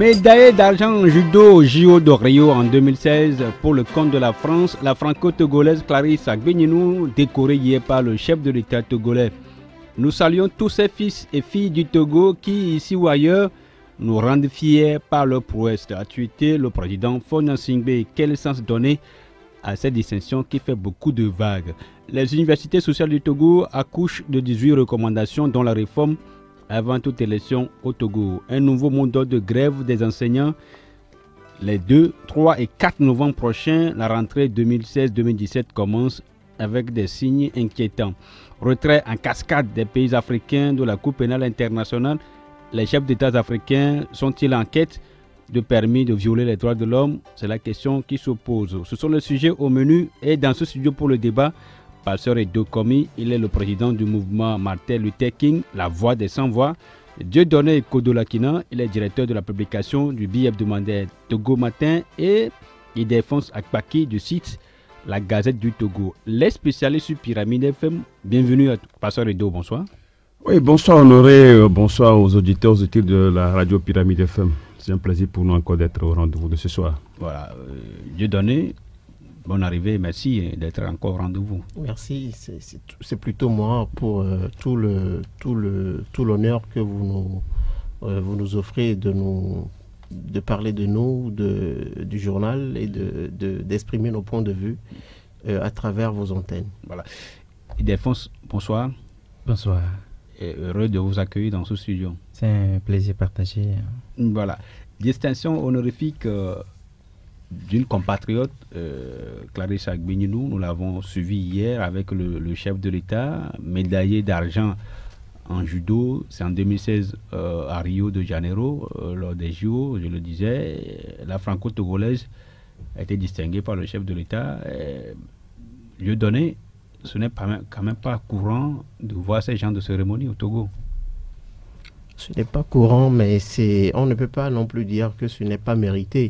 Médaillée d'argent en judo au JO de Rio en 2016 pour le compte de la France, la franco-togolaise Clarisse Agbenienou, décorée hier par le chef de l'État togolais. Nous saluons tous ces fils et filles du Togo qui, ici ou ailleurs, nous rendent fiers par leur prouesse, a tweeté le président Faure Singbe. Quel sens donner à cette distinction qui fait beaucoup de vagues? Les universités sociales du Togo accouchent de 18 recommandations dont la réforme avant toute élection au Togo. Un nouveau mot d'ordre de grève des enseignants les 2, 3 et 4 novembre prochains. La rentrée 2016-2017 commence avec des signes inquiétants. Retrait en cascade des pays africains de la Cour pénale internationale. Les chefs d'État africains sont-ils en quête de permis de violer les droits de l'homme? C'est la question qui se pose. Ce sont les sujets au menu et dans ce studio pour le débat, Pasteur Edo Komi, il est le président du mouvement Martin Luther King, la voix des sans-voix. Dieudonné Kodolakina, il est directeur de la publication du billet hebdomadaire Togo Matin et il défonce Akpaki du site La Gazette du Togo. Les spécialistes sur Pyramide FM, bienvenue à Pasteur Edo, bonsoir. Oui, bonsoir Honoré, bonsoir aux auditeurs, aux auditeurs de la radio Pyramide FM. C'est un plaisir pour nous encore d'être au rendez-vous de ce soir. Voilà, Dieudonné, bonne arrivée, merci d'être encore au rendez-vous. Merci, c'est plutôt moi pour tout l'honneur que vous nous offrez de parler de nous, du journal et d'exprimer nos points de vue à travers vos antennes. Voilà. Ildefonse, bonsoir. Bonsoir. Et heureux de vous accueillir dans ce studio. C'est un plaisir partagé. Voilà. Distinction honorifique d'une compatriote, Clarisse Agbenienou. Nous l'avons suivi hier avec le chef de l'État, médaillé d'argent en judo. C'est en 2016 à Rio de Janeiro, lors des JO, je le disais. La franco-togolaise a été distinguée par le chef de l'État. Lieu donné, ce n'est quand même pas courant de voir ces genres de cérémonies au Togo. Ce n'est pas courant, mais on ne peut pas non plus dire que ce n'est pas mérité.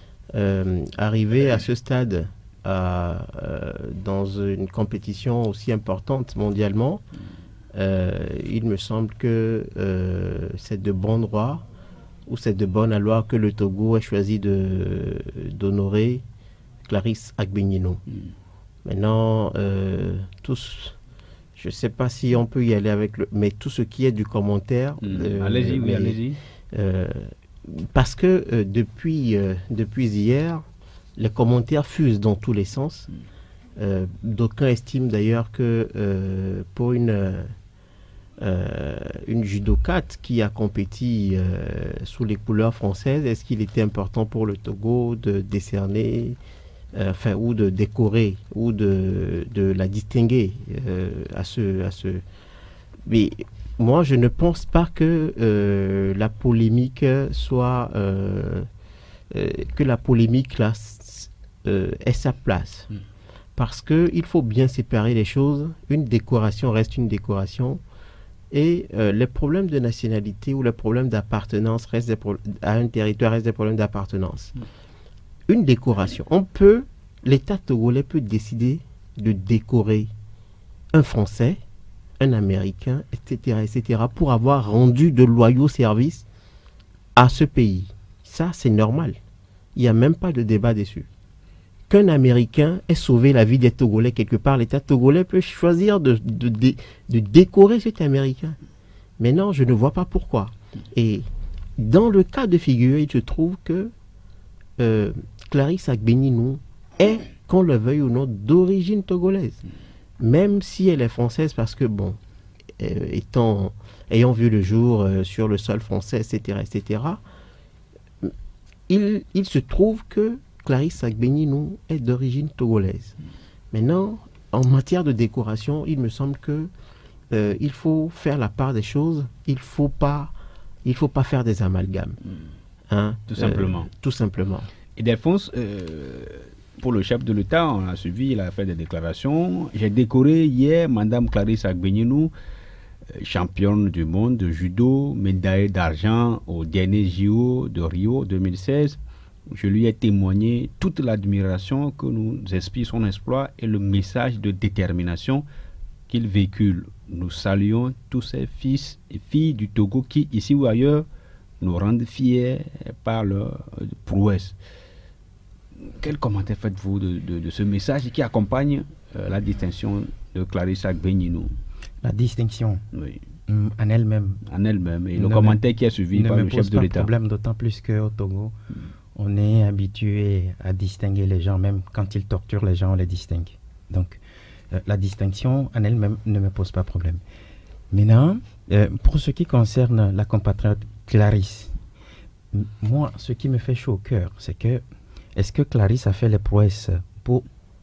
Arriver à ce stade dans une compétition aussi importante mondialement, il me semble que c'est de bon droit ou c'est de bonne loi que le Togo ait choisi d'honorer Clarisse Agbenienou. Maintenant, je ne sais pas si on peut y aller avec mais tout ce qui est du commentaire. Allez-y, oui, allez-y. Parce que depuis hier, les commentaires fusent dans tous les sens. D'aucuns estiment d'ailleurs que pour une judokate qui a compéti sous les couleurs françaises, est-ce qu'il était important pour le Togo de décerner, ou de décorer, ou de la distinguer à ce... Mais moi, je ne pense pas que la polémique soit... que la polémique là ait sa place. Parce qu'il faut bien séparer les choses. Une décoration reste une décoration. Et les problèmes de nationalité ou les problèmes d'appartenance à un territoire restent des problèmes d'appartenance. Une décoration. L'État togolais peut décider de décorer un Français, un Américain, etc., pour avoir rendu de loyaux services à ce pays. Ça, c'est normal. Il n'y a même pas de débat dessus. Qu'un Américain ait sauvé la vie des Togolais quelque part, l'État togolais peut choisir de décorer cet Américain. Mais non, je ne vois pas pourquoi. Et dans le cas de figure, il se trouve que Clarisse Agbenienou est, qu'on le veuille ou non, d'origine togolaise. Même si elle est française, parce que, bon, ayant vu le jour sur le sol français, etc., il se trouve que Clarisse Agbenienou est d'origine togolaise. Maintenant, en matière de décoration, il me semble que il faut faire la part des choses. Il ne faut pas faire des amalgames. Hein, tout simplement. Tout simplement. Et Ildefonse, pour le chef de l'État, on a suivi, il a fait des déclarations. J'ai décoré hier Madame Clarisse Agbenienou, championne du monde de judo, médaillée d'argent au dernier JO de Rio 2016. Je lui ai témoigné toute l'admiration que nous inspire son exploit et le message de détermination qu'il véhicule. Nous saluons tous ces fils et filles du Togo qui, ici ou ailleurs, nous rendent fiers par leur prouesse. Quel commentaire faites-vous de ce message qui accompagne la distinction de Clarissa Agbenienou? La distinction, Oui, en elle-même, en elle-même. Et le commentaire qui est suivi ne par me le chef pose de pas de l'État. problème, d'autant plus qu'au Togo, on est habitué à distinguer les gens, même quand ils torturent les gens, on les distingue. Donc, la distinction en elle-même ne me pose pas de problème. Maintenant, pour ce qui concerne la compatriote Clarisse, moi, ce qui me fait chaud au cœur, c'est que, est-ce que Clarisse a fait les prouesses pour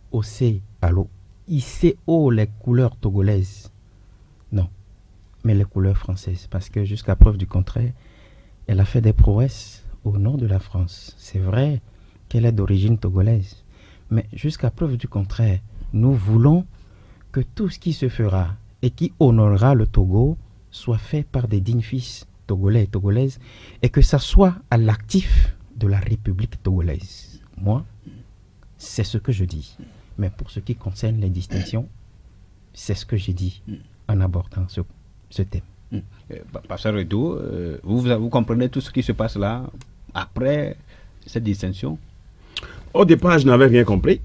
hisser haut les couleurs togolaises? Non, mais les couleurs françaises, parce que jusqu'à preuve du contraire, elle a fait des prouesses au nom de la France. C'est vrai qu'elle est d'origine togolaise, mais jusqu'à preuve du contraire, nous voulons que tout ce qui se fera et qui honorera le Togo soit fait par des dignes fils togolais et togolaises, et que ça soit à l'actif de la République togolaise. Moi, c'est ce que je dis. Mais pour ce qui concerne les distinctions, c'est ce que j'ai dit en abordant ce thème. Pasteur Edo, vous comprenez tout ce qui se passe là après cette distinction? Au départ, je n'avais rien compris.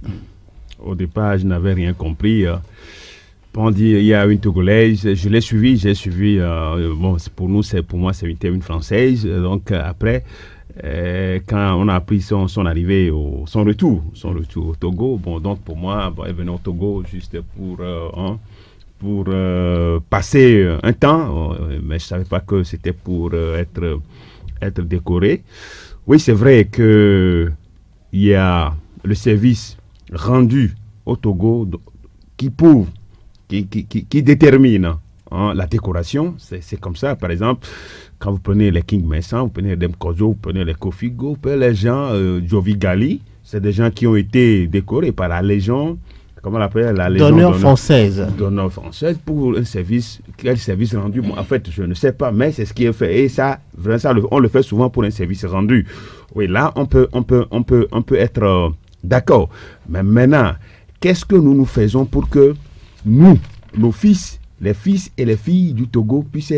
On dit il y a une Togolaise, je l'ai suivi, j'ai suivi. Bon, pour moi, c'était une Française. Donc après, quand on a appris son arrivée, son retour au Togo, bon, donc pour moi, elle venait au Togo juste pour passer un temps, mais je ne savais pas que c'était pour être décoré. Oui, c'est vrai que il y a le service rendu au Togo qui prouve, qui détermine la décoration. C'est comme ça, par exemple, quand vous prenez les King Messan, vous prenez les Demkozo, vous prenez les Kofi Go, vous prenez les gens Jovi Gali, c'est des gens qui ont été décorés par la Légion, comment on l'appelle, la Légion d'honneur française. D'honneur française pour un service. Quel service rendu? Bon, en fait, je ne sais pas, mais c'est ce qui est fait. Et ça, on le fait souvent pour un service rendu. Oui, là, on peut être d'accord. Mais maintenant, qu'est-ce que nous faisons pour que nous, nos fils, les fils et les filles du Togo puissent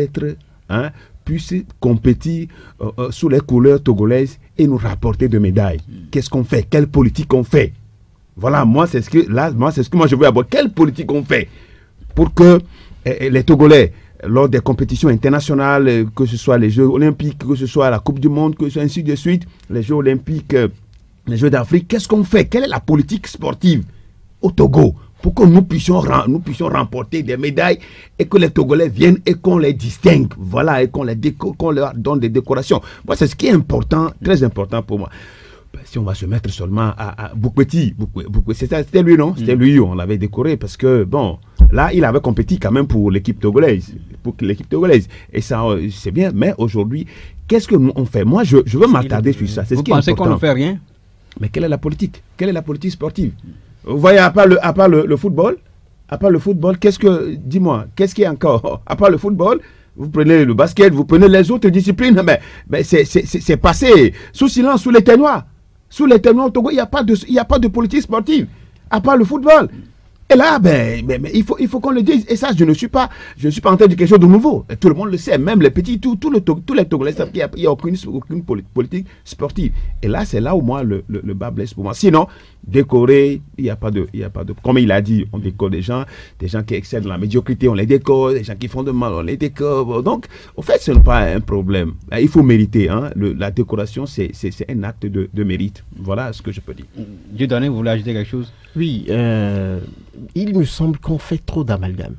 compétir sous les couleurs togolaises et nous rapporter de médailles? Qu'est-ce qu'on fait? Quelle politique on fait? Voilà, moi c'est ce que je veux aborder. Quelle politique on fait pour que les Togolais, lors des compétitions internationales, que ce soit les Jeux Olympiques, que ce soit la Coupe du Monde, que ce soit ainsi de suite, les Jeux Olympiques, les Jeux d'Afrique, qu'est-ce qu'on fait? Quelle est la politique sportive au Togo pour que nous puissions remporter des médailles et que les Togolais viennent et qu'on les distingue, voilà, et qu'on leur donne des décorations. Moi, c'est ce qui est important, très important pour moi. Si on va se mettre seulement à Boukweti, c'était lui, non? C'était lui, on l'avait décoré parce que, bon, là, il avait compétit quand même pour l'équipe togolaise. Et ça, c'est bien. Mais aujourd'hui, qu'est-ce que nous on fait? Moi, je veux m'attarder sur ça. Vous pensez qu'on ne fait rien? Mais quelle est la politique? Quelle est la politique sportive? Vous voyez, à part le football, dis-moi, qu'est-ce qu'il y a encore? À part le football, vous prenez le basket, vous prenez les autres disciplines, mais c'est passé sous silence, sous les ténoirs. Sous les témoins au Togo, il n'y a pas de politique sportive, à part le football. Et là, il faut qu'on le dise. Et ça, je ne suis pas en train de dire quelque chose de nouveau. Et tout le monde le sait, même les petits, tous les Togolais savent qu'il n'y a aucune politique sportive. Et là, c'est là où moi, le bas blesse pour moi. Sinon, décorer, il n'y a pas de... Comme il a dit, on décore des gens qui excellent dans la médiocrité, on les décore, des gens qui font de mal, on les décore. Donc, au fait, ce n'est pas un problème. Il faut mériter. La décoration, c'est un acte de mérite. Voilà ce que je peux dire. Dieudonné, vous voulez ajouter quelque chose? Oui, il me semble qu'on fait trop d'amalgame.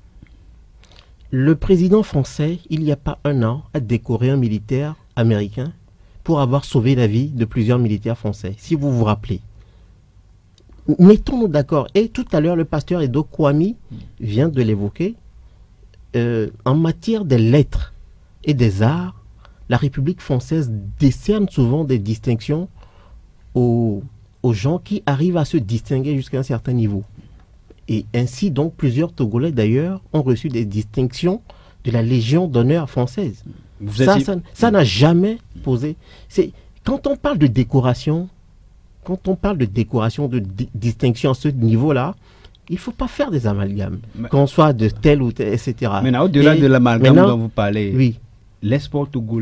Le président français, il n'y a pas un an, a décoré un militaire américain pour avoir sauvé la vie de plusieurs militaires français, si vous vous rappelez. Mettons-nous d'accord. Et tout à l'heure, le pasteur Edo Kwame vient de l'évoquer. En matière des lettres et des arts, la République française décerne souvent des distinctions aux gens qui arrivent à se distinguer jusqu'à un certain niveau. Et ainsi, donc, plusieurs Togolais, d'ailleurs, ont reçu des distinctions de la Légion d'honneur française. Ça n'a jamais posé... Quand on parle de décoration, de distinction à ce niveau-là, il ne faut pas faire des amalgames, qu'on soit de tel ou tel, etc. Maintenant, au-delà de l'amalgame dont vous parlez, oui. les sports togolais,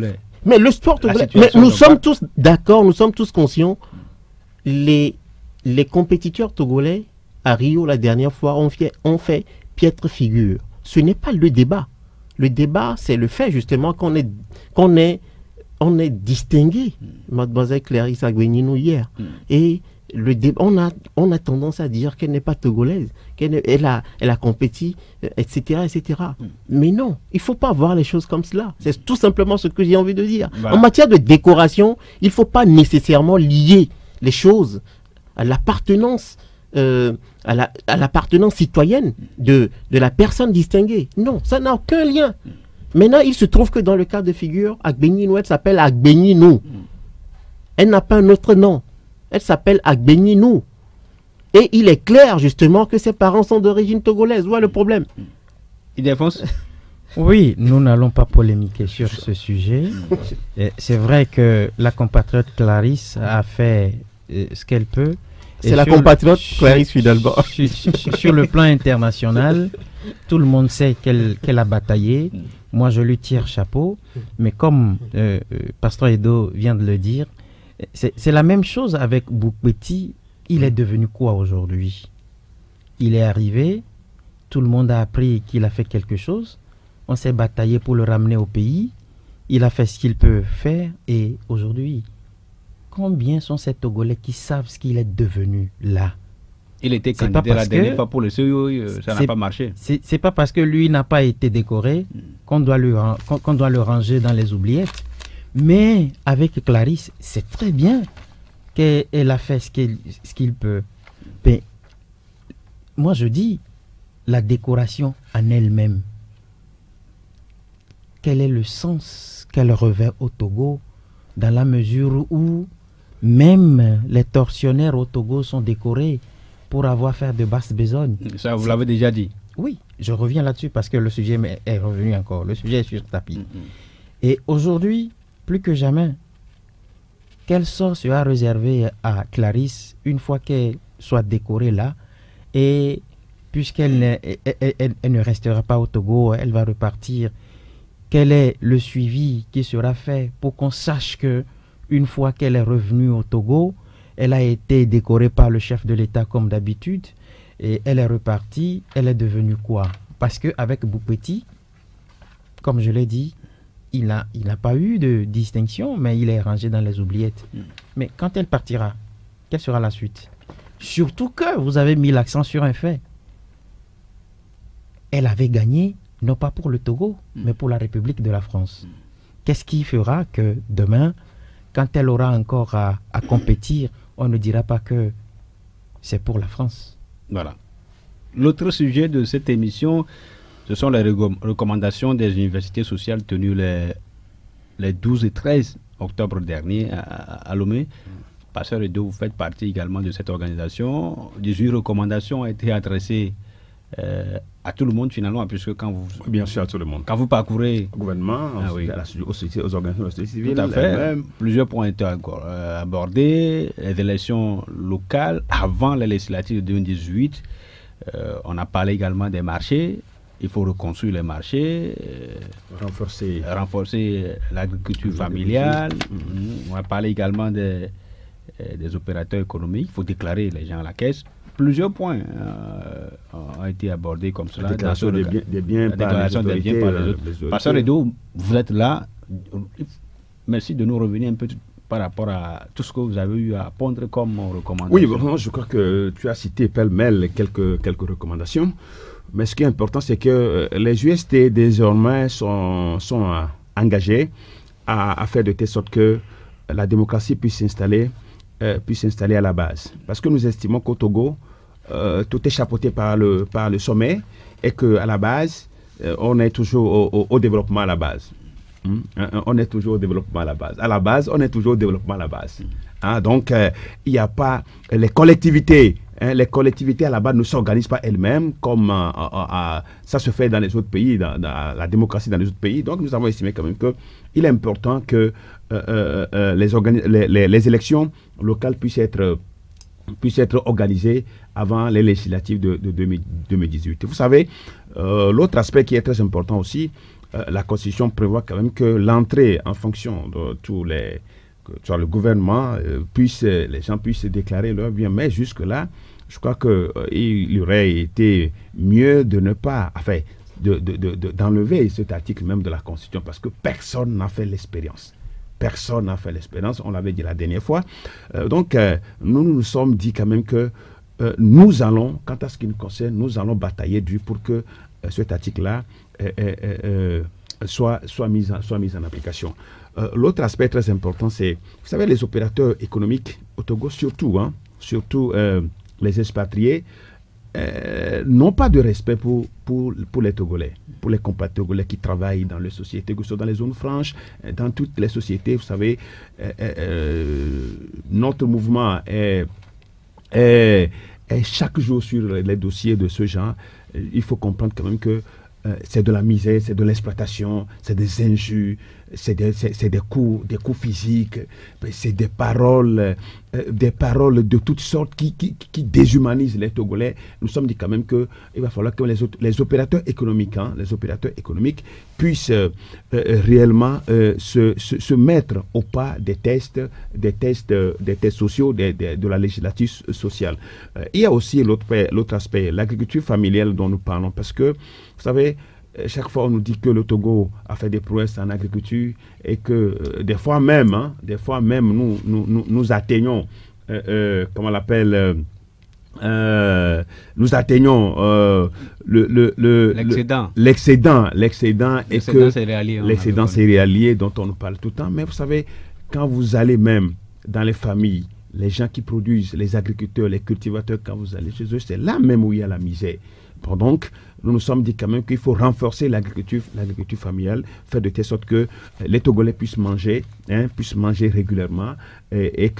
Mais le sport togolais, mais nous sommes tous d'accord, nous sommes tous conscients. Les compétiteurs togolais à Rio la dernière fois ont fait piètre figure. Ce n'est pas le débat. Le débat, c'est le fait justement qu'on est distingué, mademoiselle Clarisse Agbenino hier. Et le débat, on a tendance à dire qu'elle n'est pas togolaise, elle a compétit, etc., etc. Mais non, il ne faut pas voir les choses comme cela. C'est tout simplement ce que j'ai envie de dire. Voilà. En matière de décoration, il ne faut pas nécessairement lier les choses à l'appartenance à l'appartenance citoyenne de la personne distinguée. Non, ça n'a aucun lien. Maintenant, il se trouve que dans le cas de figure, Agbenino, elle s'appelle Agbenino. Elle n'a pas un autre nom. Elle s'appelle Agbenino. Et il est clair, justement, que ses parents sont d'origine togolaise. Voilà le problème. Il défonce. Oui, nous n'allons pas polémiquer sur ce sujet. C'est vrai que la compatriote Clarisse a fait ce qu'elle peut. C'est la compatriote Clarisse Fidalgo. Sur le plan international, tout le monde sait qu'elle a bataillé. Moi, je lui tire chapeau. Mais comme Pasteur Edo vient de le dire, c'est la même chose avec Boukpeti. Il est devenu quoi aujourd'hui? Il est arrivé, tout le monde a appris qu'il a fait quelque chose. On s'est bataillé pour le ramener au pays. Il a fait ce qu'il peut faire. Et aujourd'hui, combien sont ces Togolais qui savent ce qu'il est devenu là? Il était candidat la dernière fois pour le CEO, ça n'a pas marché. C'est pas parce que lui n'a pas été décoré qu'on doit le ranger dans les oubliettes. Mais avec Clarisse, c'est très bien qu'elle a fait ce qu'il peut. Mais moi je dis, la décoration en elle-même, quel est le sens qu'elle revêt au Togo, dans la mesure où même les tortionnaires au Togo sont décorés pour avoir fait de basses besognes. Ça, vous l'avez déjà dit. Oui, je reviens là-dessus parce que le sujet est revenu encore. Le sujet est sur le tapis. Et aujourd'hui, plus que jamais, quel sort sera réservé à Clarisse une fois qu'elle soit décorée là? Et puisqu'elle ne restera pas au Togo, elle va repartir. Quel est le suivi qui sera fait pour qu'on sache que une fois qu'elle est revenue au Togo, elle a été décorée par le chef de l'État comme d'habitude et elle est repartie, elle est devenue quoi? Parce qu'avec Boukpeti, comme je l'ai dit, il n'a pas eu de distinction, mais il est rangé dans les oubliettes. Mais quand elle partira, quelle sera la suite? Surtout que vous avez mis l'accent sur un fait. Elle avait gagné, non pas pour le Togo, mais pour la République de la France. Qu'est-ce qui fera que demain, quand elle aura encore à compétir, on ne dira pas que c'est pour la France? Voilà. L'autre sujet de cette émission, ce sont les recommandations des universités sociales tenues les 12 et 13 octobre dernier à Lomé. Pasteur Edo, vous faites partie également de cette organisation. 18 recommandations ont été adressées à tout le monde finalement, puisque quand vous... Bien sûr, à tout le monde. Quand vous parcourez... Au gouvernement, aux organisations civiles. Tout à fait. Plusieurs points ont été abordés. Les élections locales, avant les législatives de 2018, on a parlé également des marchés. Il faut reconstruire les marchés, renforcer l'agriculture familiale. On a parlé également des opérateurs économiques. Il faut déclarer les gens à la caisse. Plusieurs points ont été abordés comme cela. La déclaration des biens par les autres. Pasteur Edo, vous êtes là. Merci de nous revenir un peu par rapport à tout ce que vous avez eu à pondre comme recommandation. Oui, bon, je crois que tu as cité pêle-mêle quelques recommandations. Mais ce qui est important, c'est que les UST désormais sont engagés à faire de telle sorte que la démocratie puisse s'installer à la base. Parce que nous estimons qu'au Togo, tout est chapeauté par le sommet et qu'à la base, on est toujours au développement à la base. On est toujours au développement à la base. À la base, on est toujours au développement à la base. Donc, il n'y a pas les collectivités. Les collectivités à la base ne s'organisent pas elles-mêmes comme ça se fait dans les autres pays, dans la démocratie dans les autres pays. Donc nous avons estimé quand même qu'il est important que les élections locales puissent être organisées avant les législatives de 2018. Vous savez, l'autre aspect qui est très important aussi, la Constitution prévoit quand même que l'entrée en fonction de tous les... que soit le gouvernement, les gens puissent déclarer leur bien. Mais jusque-là, je crois qu'il aurait été mieux de ne pas... Enfin, d'enlever cet article même de la Constitution parce que personne n'a fait l'expérience. Personne n'a fait l'expérience, on l'avait dit la dernière fois. Donc, nous nous sommes dit quand même que nous allons, quant à ce qui nous concerne, nous allons batailler dur pour que cet article-là soit mis en application. L'autre aspect très important, c'est, vous savez, les opérateurs économiques au Togo, surtout les expatriés, n'ont pas de respect pour les Togolais, pour les compatriotes togolais qui travaillent dans les sociétés, que ce soit dans les zones franches, dans toutes les sociétés. Vous savez, notre mouvement est chaque jour sur les dossiers de ce genre. Il faut comprendre quand même que c'est de la misère, c'est de l'exploitation, c'est des injures, c'est des coups physiques, c'est des paroles de toutes sortes qui déshumanisent les Togolais. Nous sommes dit quand même qu'il va falloir que les opérateurs économiques, puissent réellement se mettre au pas des tests sociaux, de la législature sociale. Il y a aussi l'autre aspect, l'agriculture familiale dont nous parlons, parce que, vous savez, chaque fois on nous dit que le Togo a fait des prouesses en agriculture et que des fois même nous atteignons comment on l'appelle nous atteignons l'excédent céréalier dont on nous parle tout le temps. Mais vous savez, quand vous allez même dans les familles, les gens qui produisent, les agriculteurs, les cultivateurs, quand vous allez chez eux, c'est là même où il y a la misère. Bon, donc, nous nous sommes dit quand même qu'il faut renforcer l'agriculture familiale, faire de telle sorte que les Togolais puissent manger régulièrement et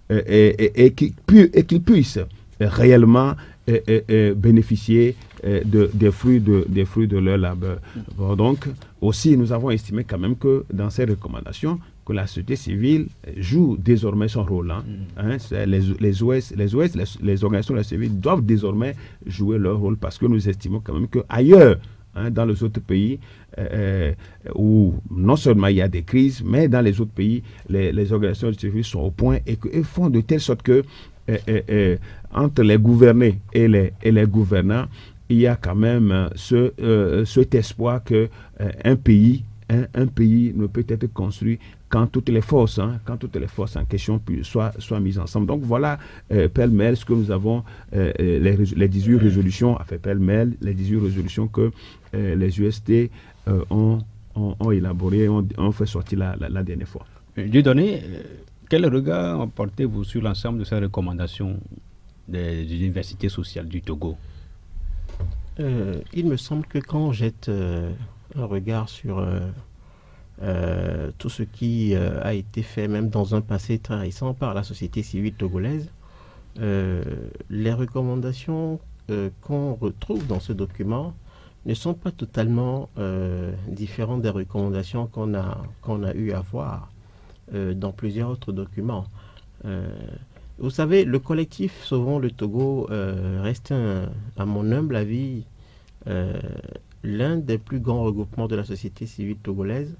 qu'ils puissent réellement bénéficier des fruits de leur labeur. Bon, donc, aussi, nous avons estimé quand même que dans ces recommandations, que la société civile joue désormais son rôle. Les organisations de la société civile doivent désormais jouer leur rôle parce que nous estimons quand même qu'ailleurs, dans les autres pays, où non seulement il y a des crises, mais dans les autres pays, les organisations de la société civile sont au point et font de telle sorte que entre les gouvernés et les gouvernants, il y a quand même cet espoir qu'un pays ne peut être construit quand toutes les forces en question soient mises ensemble. Donc voilà, pêle-mêle, ce que nous avons, les 18 résolutions, pêle-mêle, les 18 résolutions que les UST ont élaborées, ont fait sortir la dernière fois. Dieudonné, quel regard portez-vous sur l'ensemble de ces recommandations des universités sociales du Togo? Il me semble que quand on jette un regard sur tout ce qui a été fait, même dans un passé très récent, par la société civile togolaise, les recommandations qu'on retrouve dans ce document ne sont pas totalement différentes des recommandations qu'on a eu à voir dans plusieurs autres documents. Vous savez, le collectif Sauvons le Togo reste, à mon humble avis, l'un des plus grands regroupements de la société civile togolaise.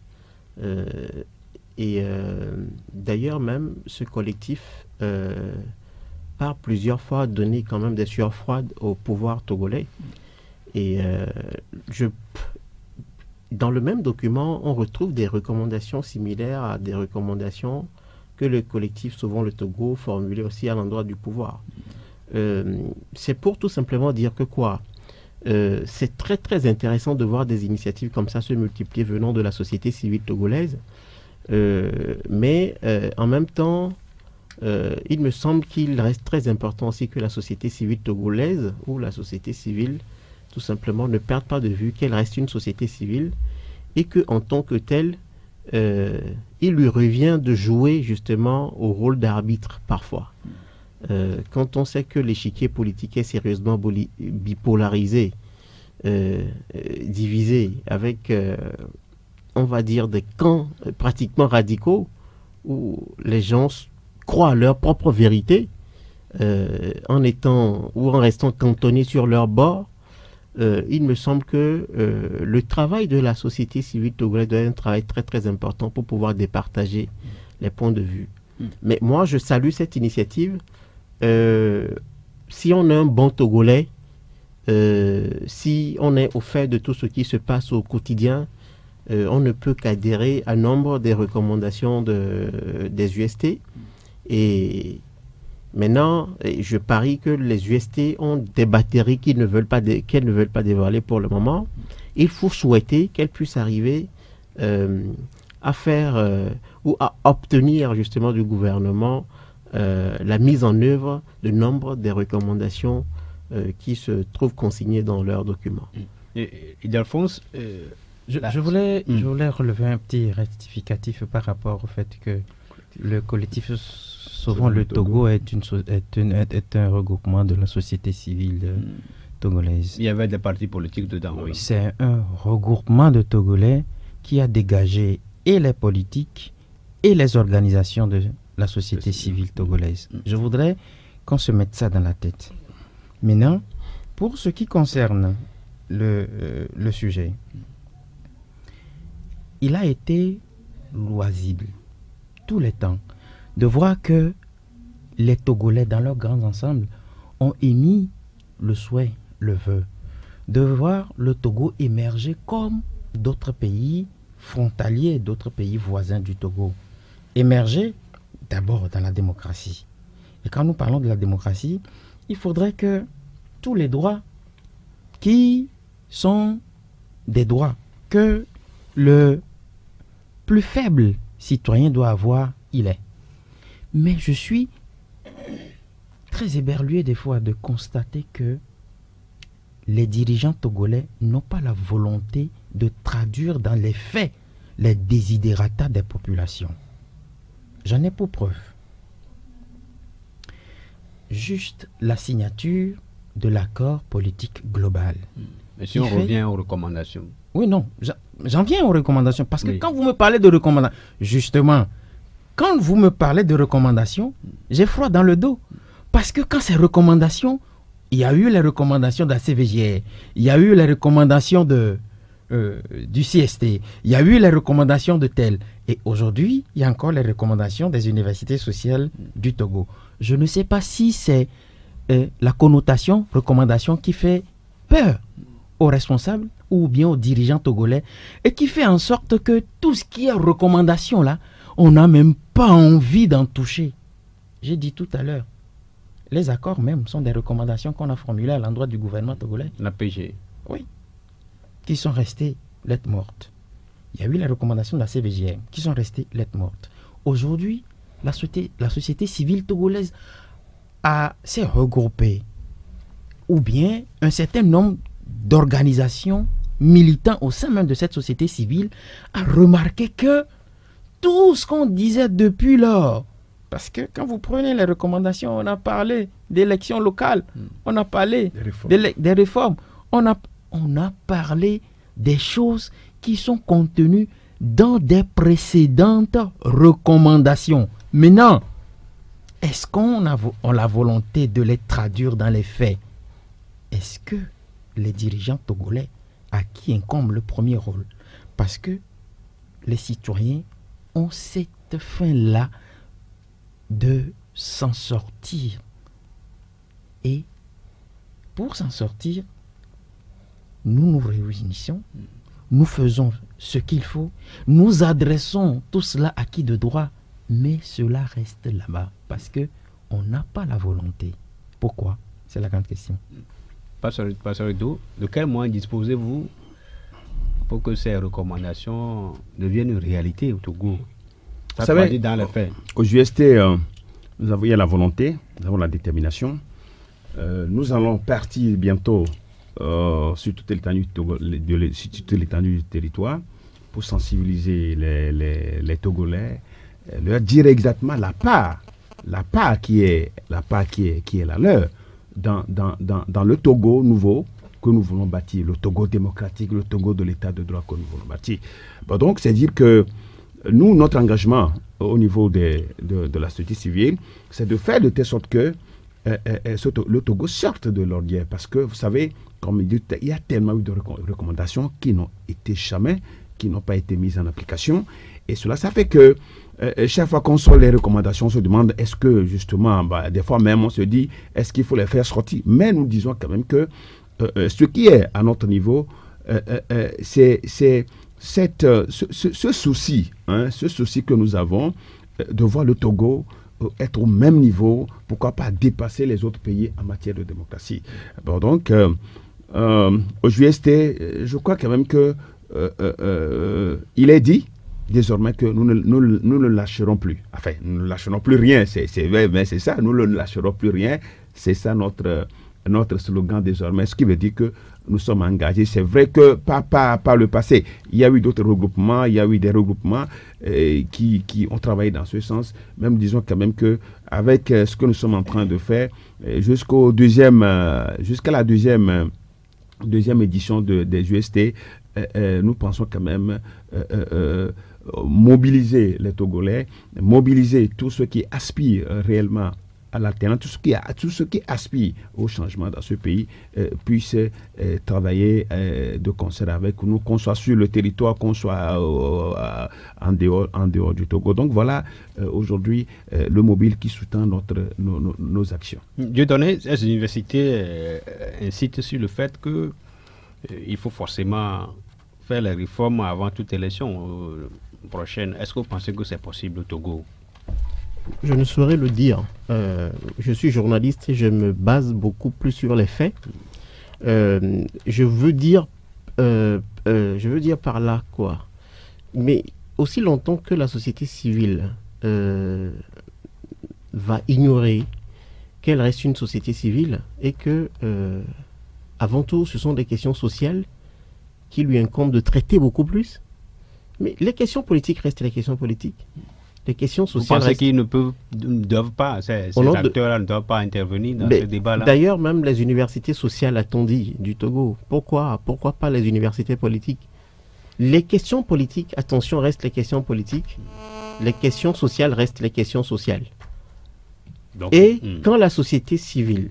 D'ailleurs, même ce collectif, par plusieurs fois, donné quand même des sueurs froides au pouvoir togolais. Et dans le même document, on retrouve des recommandations similaires à des recommandations que le collectif Sauvons le Togo formulait aussi à l'endroit du pouvoir. C'est pour tout simplement dire que c'est très très intéressant de voir des initiatives comme ça se multiplier venant de la société civile togolaise, mais en même temps, il me semble qu'il reste très important aussi que la société civile togolaise ou la société civile tout simplement ne perde pas de vue qu'elle reste une société civile et qu'en tant que telle, il lui revient de jouer justement au rôle d'arbitre parfois. Quand on sait que l'échiquier politique est sérieusement bipolarisé, divisé, avec, on va dire, des camps pratiquement radicaux, où les gens croient à leur propre vérité, en restant cantonnés sur leur bord, il me semble que le travail de la société civile togolaise doit être un travail très très important pour pouvoir départager les points de vue. Mais moi, je salue cette initiative. Si on est un bon Togolais, si on est au fait de tout ce qui se passe au quotidien, on ne peut qu'adhérer à nombre des recommandations des UST. Et maintenant, je parie que les UST ont des batteries qu'elles ne veulent pas dévoiler pour le moment. Il faut souhaiter qu'elles puissent arriver à faire ou à obtenir justement du gouvernement la mise en œuvre de nombre des recommandations qui se trouvent consignées dans leurs documents. Et d'Alphonse, je voulais relever un petit rectificatif par rapport au fait que le collectif Sauvons le Togo est un regroupement de la société civile togolaise. Il y avait des partis politiques dedans. Oui. C'est un regroupement de Togolais qui a dégagé et les politiques et les organisations de la société civile togolaise. Je voudrais qu'on se mette ça dans la tête. Maintenant, pour ce qui concerne le sujet, il a été loisible tous les temps de voir que les Togolais dans leur grand ensemble ont émis le souhait, le vœu, de voir le Togo émerger comme d'autres pays frontaliers, d'autres pays voisins du Togo. Émerger d'abord dans la démocratie. Et quand nous parlons de la démocratie, il faudrait que tous les droits qui sont des droits que le plus faible citoyen doit avoir, il est. Mais je suis très éberlué des fois de constater que les dirigeants togolais n'ont pas la volonté de traduire dans les faits les desiderata des populations. J'en ai pour preuve juste la signature de l'accord politique global. Mais si on revient aux recommandations. Oui, non, j'en viens aux recommandations. Parce que quand vous me parlez de recommandations, justement, quand vous me parlez de recommandations, j'ai froid dans le dos. Parce que quand ces recommandations, il y a eu les recommandations de la CVJR, il y a eu les recommandations du CST, il y a eu les recommandations de tel. Et aujourd'hui, il y a encore les recommandations des universités sociales du Togo. Je ne sais pas si c'est la connotation recommandation qui fait peur aux responsables ou bien aux dirigeants togolais et qui fait en sorte que tout ce qui est recommandation là, on n'a même pas envie d'en toucher. J'ai dit tout à l'heure, les accords même sont des recommandations qu'on a formulées à l'endroit du gouvernement togolais. La PG. Oui. Qui sont restées lettres mortes. Il y a eu les recommandations de la CVJM qui sont restées lettres mortes. Aujourd'hui, la société civile togolaise s'est regroupée. Ou bien un certain nombre d'organisations militants au sein même de cette société civile a remarqué que tout ce qu'on disait depuis lors, parce que quand vous prenez les recommandations, on a parlé d'élections locales, on a parlé des réformes, on a parlé des choses qui sont contenues dans des précédentes recommandations. Maintenant, est-ce qu'on a la volonté de les traduire dans les faits? Est-ce que les dirigeants togolais, à qui incombe le premier rôle, parce que les citoyens ont cette fin-là de s'en sortir. Et pour s'en sortir, nous nous réunissons, nous faisons ce qu'il faut, nous adressons tout cela à qui de droit, mais cela reste là-bas parce qu'on n'a pas la volonté. Pourquoi? C'est la grande question. Pasteur Edo, de quels moyens disposez-vous pour que ces recommandations deviennent une réalité au Togo? Vous savez, dans les faits. Au UST, nous avons la volonté, nous avons la détermination. Nous allons partir bientôt sur toute l'étendue du territoire pour sensibiliser les Togolais, leur dire exactement la part qui est la leur dans le Togo nouveau que nous voulons bâtir, le Togo démocratique, le Togo de l'état de droit que nous voulons bâtir. Bon, donc, c'est dire que nous, notre engagement au niveau de la société civile, c'est de faire de telle sorte que le Togo sorte de l'orgueil. Parce que, vous savez, comme il dit, il y a tellement eu de recommandations qui n'ont pas été mises en application. Et cela, ça fait que chaque fois qu'on sort les recommandations, on se demande est-ce que justement, des fois même on se dit est-ce qu'il faut les faire sortir. Mais nous disons quand même que ce qui est à notre niveau, c'est ce souci que nous avons de voir le Togo être au même niveau, pourquoi pas dépasser les autres pays en matière de démocratie. Bon, donc, au JST, je crois quand même que il est dit désormais que nous ne lâcherons plus. Enfin, nous ne lâcherons plus rien, c'est vrai, mais c'est ça, nous ne lâcherons plus rien. C'est ça notre slogan désormais, ce qui veut dire que nous sommes engagés. C'est vrai que par le passé, il y a eu d'autres regroupements, il y a eu des regroupements qui ont travaillé dans ce sens. Même disons quand même qu'avec ce que nous sommes en train de faire, jusqu'à la deuxième édition des UST, nous pensons quand même mobiliser les Togolais, mobiliser tous ceux qui aspirent réellement à l'alternance, tous ceux qui aspirent au changement dans ce pays puissent travailler de concert avec nous, qu'on soit sur le territoire, qu'on soit en dehors du Togo. Donc voilà aujourd'hui le mobile qui soutient nos actions. Dieudonné, ces universités incitent sur le fait que il faut forcément faire les réformes avant toute élection prochaine. Est-ce que vous pensez que c'est possible au Togo? Je ne saurais le dire. Je suis journaliste et je me base beaucoup plus sur les faits. Je veux dire par là quoi. Mais aussi longtemps que la société civile va ignorer qu'elle reste une société civile et que, avant tout, ce sont des questions sociales qui lui incombent de traiter beaucoup plus. Mais les questions politiques restent les questions politiques. Les questions sociales. Vous pensez qu'ils ne doivent pas, ces acteurs-là ne doivent pas intervenir dans ce débat-là? D'ailleurs, même les universités sociales, a-t-on dit, du Togo, pourquoi pas les universités politiques? Les questions politiques, attention, restent les questions politiques. Les questions sociales restent les questions sociales. Donc, quand la société civile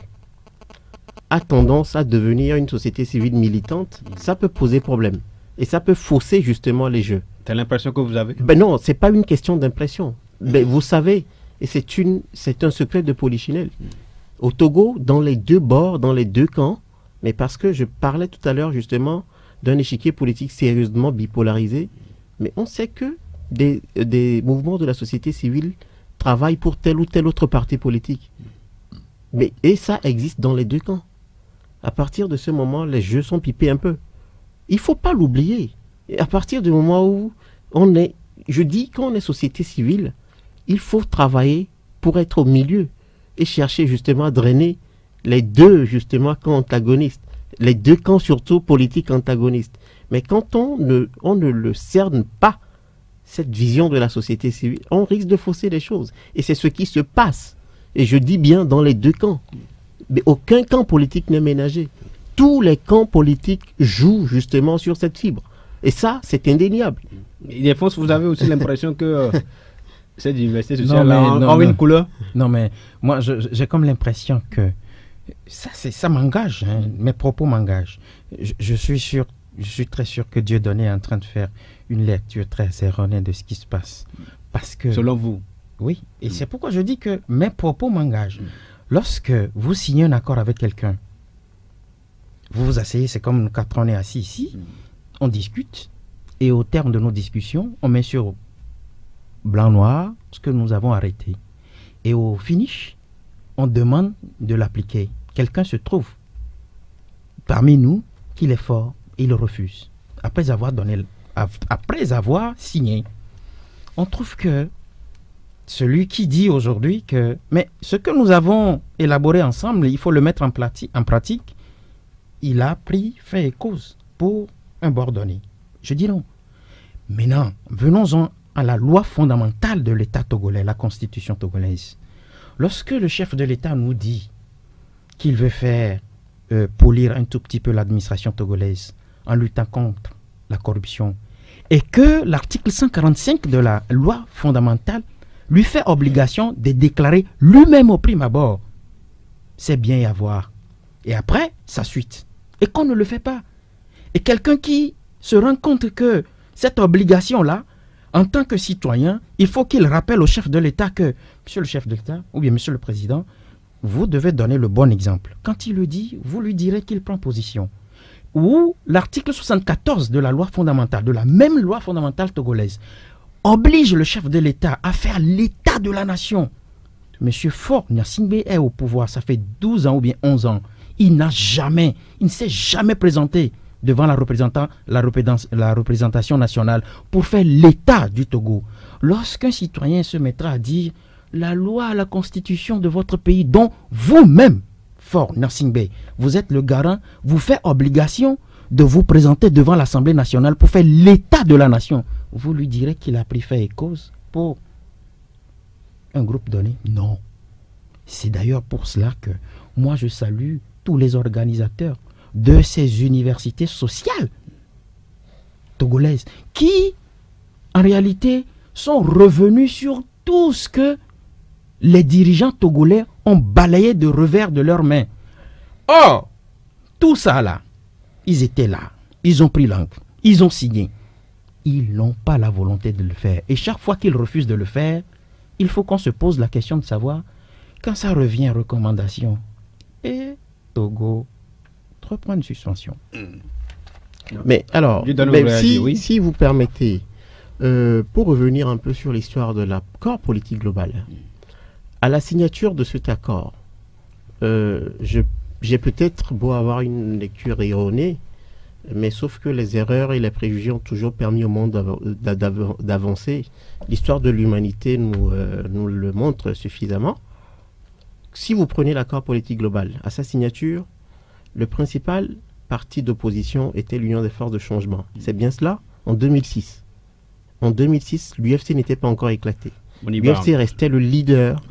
a tendance à devenir une société civile militante, ça peut poser problème. Et ça peut fausser justement les jeux. C'est l'impression que vous avez? Non, ce n'est pas une question d'impression. Vous savez, et c'est un secret de polichinelle. Au Togo, dans les deux bords, dans les deux camps, mais parce que je parlais tout à l'heure justement d'un échiquier politique sérieusement bipolarisé, mais on sait que des mouvements de la société civile travaillent pour tel ou tel autre parti politique. Et ça existe dans les deux camps. À partir de ce moment, les jeux sont pipés un peu. Il ne faut pas l'oublier. Et à partir du moment où je dis qu'on est société civile, il faut travailler pour être au milieu et chercher justement à drainer les deux justement camps antagonistes, les deux camps surtout politiques antagonistes. Mais quand on ne le cerne pas, cette vision de la société civile, on risque de fausser les choses. Et c'est ce qui se passe. Et je dis bien dans les deux camps. Mais aucun camp politique n'est ménagé. Tous les camps politiques jouent justement sur cette fibre. Et ça, c'est indéniable. Ildefonse, vous avez aussi l'impression que cette université sociale a une couleur? Non, mais moi, j'ai comme l'impression que ça m'engage. Hein, mes propos m'engagent. Je suis très sûr que Dieudonné est en train de faire une lecture très erronée de ce qui se passe. Parce que, selon vous? Oui, et c'est pourquoi je dis que mes propos m'engagent. Lorsque vous signez un accord avec quelqu'un, vous vous asseyez, c'est comme nous quatre, on est assis ici, on discute, et au terme de nos discussions, on met sur blanc-noir ce que nous avons arrêté. Et au finish, on demande de l'appliquer. Quelqu'un se trouve parmi nous qu'il est fort, et il refuse. Après avoir signé, on trouve que celui qui dit aujourd'hui que mais ce que nous avons élaboré ensemble, il faut le mettre en pratique, il a pris fait et cause pour un bord donné. Je dis non. Maintenant, venons-en à la loi fondamentale de l'État togolais, la constitution togolaise. Lorsque le chef de l'État nous dit qu'il veut faire polir un tout petit peu l'administration togolaise en luttant contre la corruption, et que l'article 145 de la loi fondamentale lui fait obligation de déclarer lui-même au prime abord, c'est bien y avoir. Et après, sa suite. et qu'on ne le fait pas. Et quelqu'un qui se rend compte que cette obligation-là, en tant que citoyen, il faut qu'il rappelle au chef de l'État que, monsieur le chef de l'État, ou bien monsieur le président, vous devez donner le bon exemple. Quand il le dit, vous lui direz qu'il prend position. Ou l'article 74 de la loi fondamentale, de la même loi fondamentale togolaise, oblige le chef de l'État à faire l'état de la nation. Monsieur Faure Gnassingbé est au pouvoir, ça fait 12 ans ou bien 11 ans. Il ne s'est jamais présenté devant la représentation nationale pour faire l'état du Togo. Lorsqu'un citoyen se mettra à dire la loi, la constitution de votre pays, dont vous-même, Faure Gnassingbé, vous êtes le garant, vous fait obligation de vous présenter devant l'Assemblée nationale pour faire l'état de la nation. Vous lui direz qu'il a pris fait et cause pour un groupe donné? Non. C'est d'ailleurs pour cela que moi je salue tous les organisateurs de ces universités sociales togolaises qui, en réalité, sont revenus sur tout ce que les dirigeants togolais ont balayé de revers de leurs mains. Or, tout ça là, ils étaient là, ils ont pris l'encre, ils ont signé. Ils n'ont pas la volonté de le faire. Et chaque fois qu'ils refusent de le faire, il faut qu'on se pose la question de savoir, quand ça revient recommandation, et Togo, 3 points de suspension. Mais alors, oui. si vous permettez, pour revenir un peu sur l'histoire de l'accord politique global, à la signature de cet accord, j'ai peut-être beau avoir une lecture erronée, mais sauf que les erreurs et les préjugés ont toujours permis au monde d'avancer. L'histoire de l'humanité nous le montre suffisamment. Si vous prenez l'accord politique global, à sa signature, le principal parti d'opposition était l'Union des forces de changement. C'est bien cela en 2006. En 2006, l'UFC n'était pas encore éclaté. L'UFC restait le leader.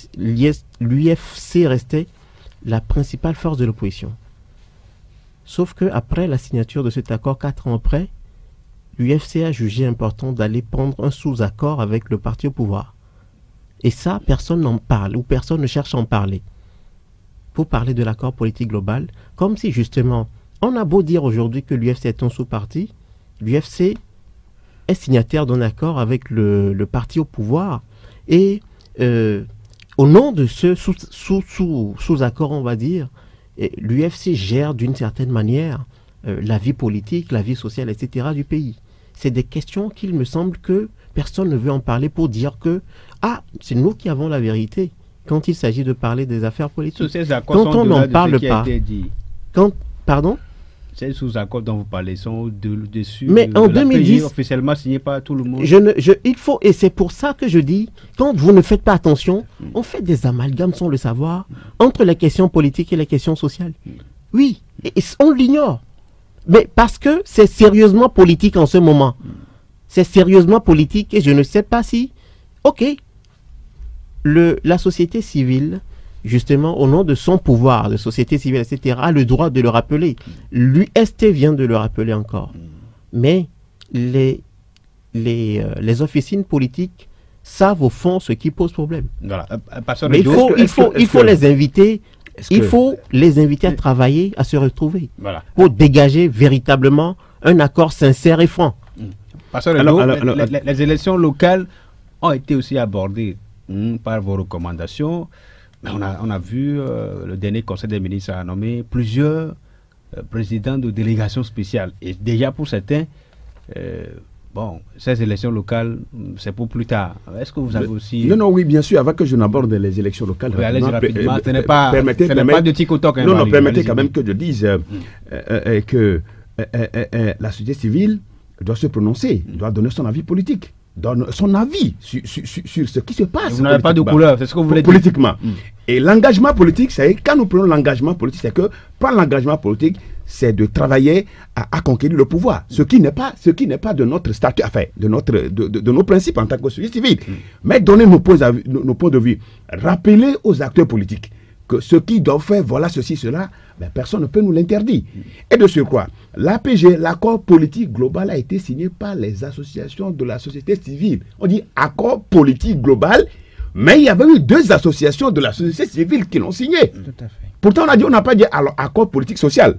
L'UFC restait la principale force de l'opposition. Sauf qu'après la signature de cet accord, 4 ans après, l'UFC a jugé important d'aller prendre un sous-accord avec le parti au pouvoir. Et ça, personne n'en parle, ou personne ne cherche à en parler. Pour parler de l'accord politique global, comme si justement, on a beau dire aujourd'hui que l'UFC est un sous-parti, l'UFC est signataire d'un accord avec le parti au pouvoir. Et au nom de ce sous-accord, on va dire, l'UFC gère d'une certaine manière la vie politique, la vie sociale, etc. du pays. C'est des questions qu'il me semble que personne ne veut en parler pour dire que c'est nous qui avons la vérité quand il s'agit de parler des affaires politiques. Quand on n'en parle pas. Pardon? Ces sous-accords dont vous parlez sont au-dessus mais en 2010, officiellement signé par tout le monde. Et c'est pour ça que je dis, quand vous ne faites pas attention, on fait des amalgames sans le savoir entre les questions politiques et les questions sociales. Oui, et on l'ignore. Mais parce que c'est sérieusement politique en ce moment. C'est sérieusement politique et je ne sais pas si... Ok, la société civile, justement, au nom de son pouvoir de société civile, etc., a le droit de le rappeler. L'UST vient de le rappeler encore. Mais les officines politiques savent au fond ce qui pose problème. Voilà. Mais il faut les inviter. Il faut les inviter à travailler, à se retrouver, pour dégager véritablement un accord sincère et franc. Les élections locales ont été aussi abordées par vos recommandations. Mais on a vu, le dernier Conseil des ministres a nommé plusieurs présidents de délégations spéciales. Et déjà pour certains, ces élections locales, c'est pour plus tard. Est-ce que vous avez aussi... Non, oui, bien sûr, avant que je n'aborde les élections locales... Oui, allez-y rapidement, ce n'est pas de tic-au-toc. Non, permettez quand même que je dise que la société civile doit se prononcer, doit donner son avis politique, donne son avis sur ce qui se passe. Vous n'avez pas de couleur, c'est ce que vous voulez dire. Politiquement. Et l'engagement politique, c'est quand nous prenons l'engagement politique, c'est que prendre l'engagement politique, c'est de travailler à conquérir le pouvoir. Ce qui n'est pas de notre statut, enfin, de nos principes en tant que société civile. Mais donner nos points de vue, rappeler aux acteurs politiques que ce qu'ils doivent faire, voilà ceci, cela, personne ne peut nous l'interdire. Et de surcroît, l'APG, l'accord politique global, a été signé par les associations de la société civile. On dit accord politique global, mais il y avait eu 2 associations de la société civile qui l'ont signé. Tout à fait. Pourtant, on n'a pas dit alors accord politique social.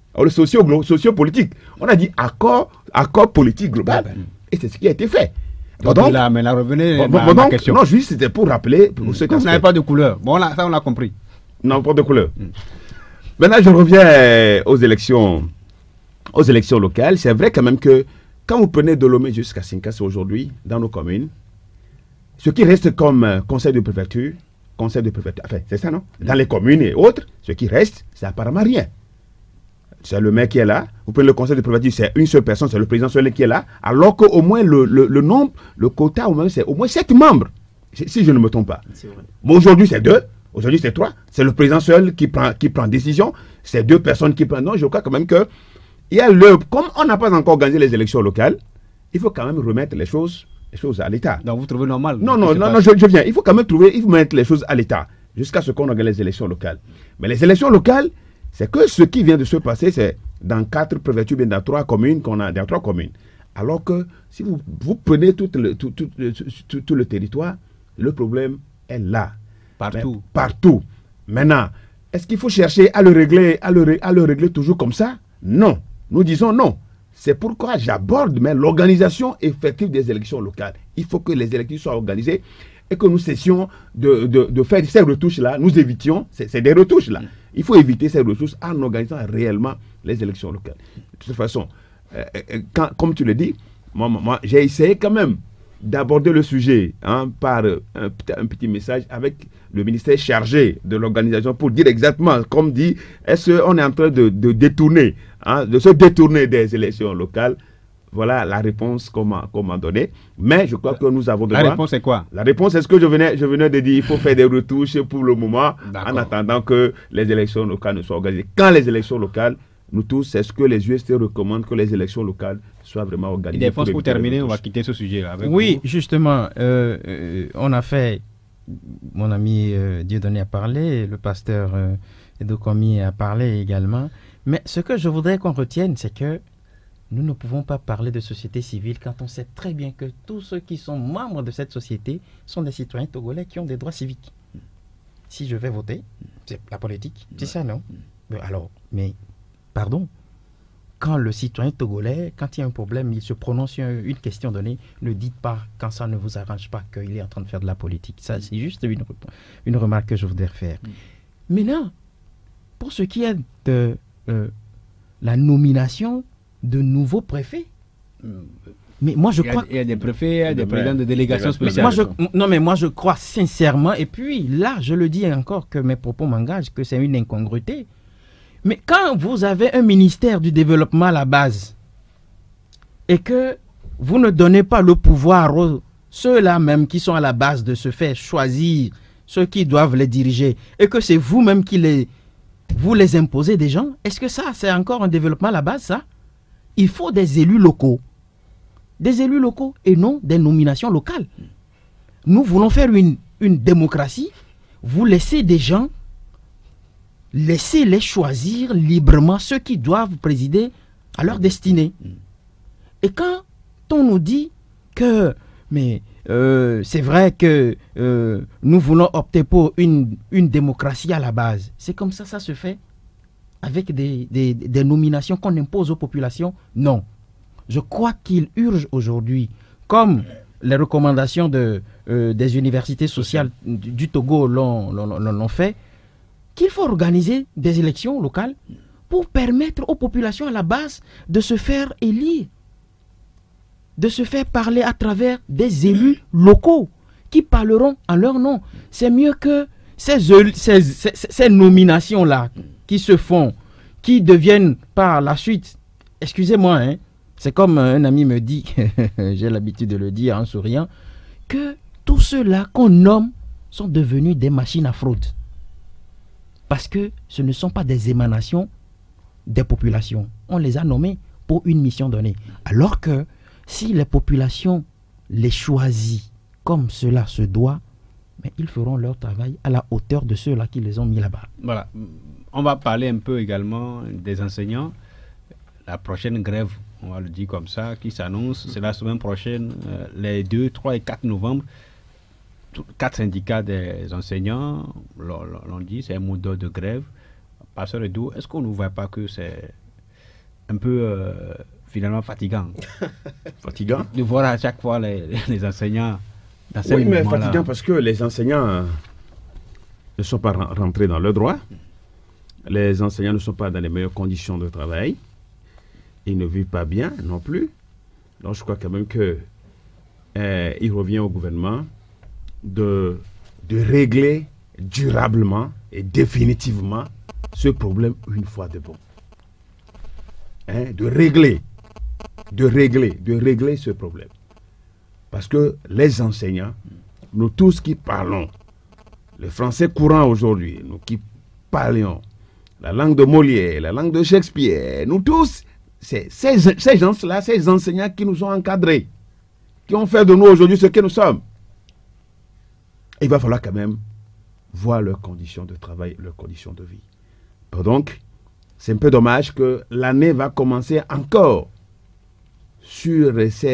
le socio-politique. On a dit accord politique global. Et c'est ce qui a été fait. Donc, là, mais là, revenez à ma question. Non, juste c'était pour rappeler. Vous n'avez pas de couleur. Bon, là, ça, on l'a compris. Non, pas de couleur. Maintenant, je reviens aux élections locales. C'est vrai quand même que quand vous prenez de Lomé jusqu'à Sinkas aujourd'hui, dans nos communes, ce qui reste comme conseil de préfecture, enfin, c'est ça, non? Dans les communes et autres, ce qui reste, c'est apparemment rien. C'est le maire qui est là. Vous prenez le conseil de préfecture, c'est une seule personne, c'est le président seul qui est là. Alors qu'au moins le nombre, le quota, c'est au moins 7 membres, si je ne me trompe pas. Bon, aujourd'hui, c'est 2. Aujourd'hui, c'est 3. C'est le président seul qui prend décision. C'est 2 personnes qui prennent. Non, je crois quand même que comme on n'a pas encore organisé les élections locales, il faut quand même remettre les choses à l'État. Donc vous trouvez normal? Non, je viens. Il faut quand même mettre les choses à l'État jusqu'à ce qu'on organise les élections locales. Mais les élections locales, c'est que ce qui vient de se passer, c'est dans 4 préfectures, bien dans 3 communes dans 3 communes. Alors que si vous prenez tout le territoire, le problème est là. Partout. Partout. Maintenant, est-ce qu'il faut chercher à le régler toujours comme ça? Non. Nous disons non. C'est pourquoi j'aborde l'organisation effective des élections locales. Il faut que les élections soient organisées et que nous cessions de faire ces retouches-là. Nous évitions, c'est des retouches-là. Il faut éviter ces retouches en organisant réellement les élections locales. De toute façon, comme tu le dis, moi j'ai essayé quand même d'aborder le sujet par un petit message avec le ministère chargé de l'organisation pour dire exactement, comme dit, est-ce qu'on est en train de détourner, de se détourner des élections locales? Voilà la réponse qu'on m'a donnée. Mais je crois que nous avons La réponse c'est quoi? La réponse c'est ce que je venais de dire. Il faut faire des retouches pour le moment en attendant que les élections locales ne soient organisées. Quand les élections locales, nous tous, c'est ce que les UST recommandent, que les élections locales soient vraiment organisées. Et pour terminer, on va quitter ce sujet-là. Oui, justement, on a fait, mon ami Dieudonné a parlé, le pasteur Edo Komi a parlé également. Mais ce que je voudrais qu'on retienne, c'est que nous ne pouvons pas parler de société civile quand on sait très bien que tous ceux qui sont membres de cette société sont des citoyens togolais qui ont des droits civiques. Si je vais voter, c'est la politique, c'est ça, non? Alors, mais, pardon, quand le citoyen togolais, quand il y a un problème, il se prononce sur une question donnée, ne dites pas, quand ça ne vous arrange pas, qu'il est en train de faire de la politique. Ça, c'est juste une remarque que je voudrais faire. Maintenant, pour ce qui est de la nomination de nouveaux préfets, mais moi je crois... Il y a des préfets, il y a des présidents de délégation spéciale. Moi je crois sincèrement, et puis là, je le dis encore que mes propos m'engagent, que c'est une incongruité. Mais quand vous avez un ministère du développement à la base et que vous ne donnez pas le pouvoir aux ceux-là même qui sont à la base de se faire choisir ceux qui doivent les diriger et que c'est vous-même qui vous les imposez des gens, est-ce que ça, c'est encore un développement à la base, ça? Il faut des élus locaux. Des élus locaux et non des nominations locales. Nous voulons faire une démocratie. Vous laissez des gens, laissez-les choisir librement ceux qui doivent présider à leur destinée. Et quand on nous dit que, mais c'est vrai que nous voulons opter pour une démocratie à la base, c'est comme ça se fait avec des nominations qu'on impose aux populations? Non. Je crois qu'il urge aujourd'hui, comme les recommandations des universités sociales du Togo l'ont fait, qu'il faut organiser des élections locales pour permettre aux populations à la base de se faire élire, de se faire parler à travers des élus locaux qui parleront en leur nom. C'est mieux que ces nominations-là qui se font, qui deviennent par la suite, excusez-moi, c'est comme un ami me dit, j'ai l'habitude de le dire en souriant, que tous ceux-là qu'on nomme sont devenus des machines à fraude. Parce que ce ne sont pas des émanations des populations. On les a nommés pour une mission donnée. Alors que si les populations les choisissent comme cela se doit, mais ils feront leur travail à la hauteur de ceux-là qui les ont mis là-bas. Voilà. On va parler un peu également des enseignants. La prochaine grève, on va le dire comme ça, qui s'annonce, c'est la semaine prochaine, les 2, 3 et 4 novembre. 4 syndicats des enseignants l'ont dit, c'est un mot d'ordre de grève. Pasteur Edo, est-ce qu'on ne voit pas que c'est un peu finalement fatigant. Fatigant? De voir à chaque fois les enseignants dans ces Oui, mais mouvements-là. fatigant parce que les enseignants ne sont pas rentrés dans leurs droits. Les enseignants ne sont pas dans les meilleures conditions de travail. Ils ne vivent pas bien non plus. Donc je crois quand même que il revient au gouvernement de régler durablement et définitivement ce problème une fois de bon. De régler ce problème. Parce que les enseignants, nous tous qui parlons le français courant aujourd'hui, nous qui parlions la langue de Molière, la langue de Shakespeare, nous tous, c'est ces gens-là, ces enseignants qui nous ont encadrés, qui ont fait de nous aujourd'hui ce que nous sommes. Il va falloir quand même voir leurs conditions de travail, leurs conditions de vie. Donc, c'est un peu dommage que l'année va commencer encore sur